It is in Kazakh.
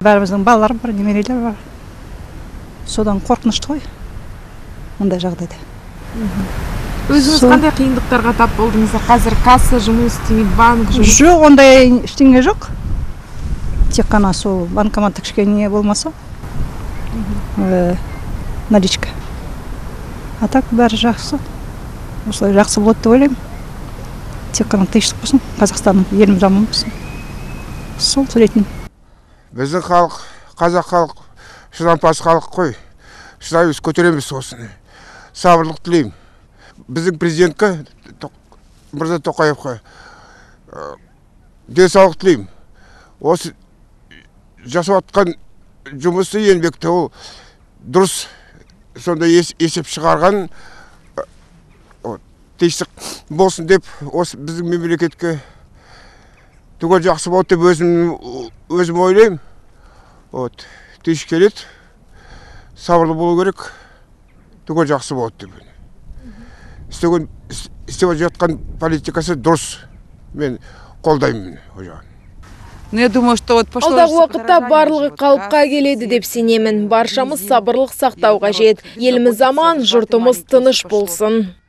Бәріміздің балалар бар, немерелер бар. Содан қорқынышты ғой, мұндай жағдайда. Өзіңіз қандай қиындықтарға тап болдыңыз? Қазір касса жұмыс істемейді, банк жұмыс? Жоқ, ондай ештеңе жоқ. Тек қана сол банкомат кішкене болмаса, наличка. А так бәрі жақсы. Осылай жақсы болады деп ойлаймын. Тек қана тыныштық болсын, Қазақстанның еліміз аман болсын. Сол сөйлейтінім. Біздің халық, қазақ халық, шыдампаз халық қой. Шыдаймыз, көтереміз осыны. Сабырлық тілеймін. Біздің президентке, Мырза Тоқаевқа денсаулық тілеймін. Осы жасап атқан жұмысы еңбекті ол дұрыс сонда есеп шығарған тиістік болсын деп осы біздің мемлекетке түгел жақсы болды деп өзім ойлаймын. Тиіс келеді, сабырлы болу керек, түгел жақсы болды деп. Істеп жатқан политикасы дұрыс, мен қолдаймын. Алдағы уақытта барлығы қалыпқа келеді деп сенемін. Баршамыз сабырлық сақтау қажет. Еліміз аман, жұртымыз тыныш болсын.